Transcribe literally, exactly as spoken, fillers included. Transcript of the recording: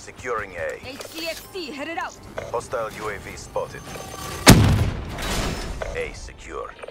Securing A. H C X T headed out. Hostile U A V spotted. A secure.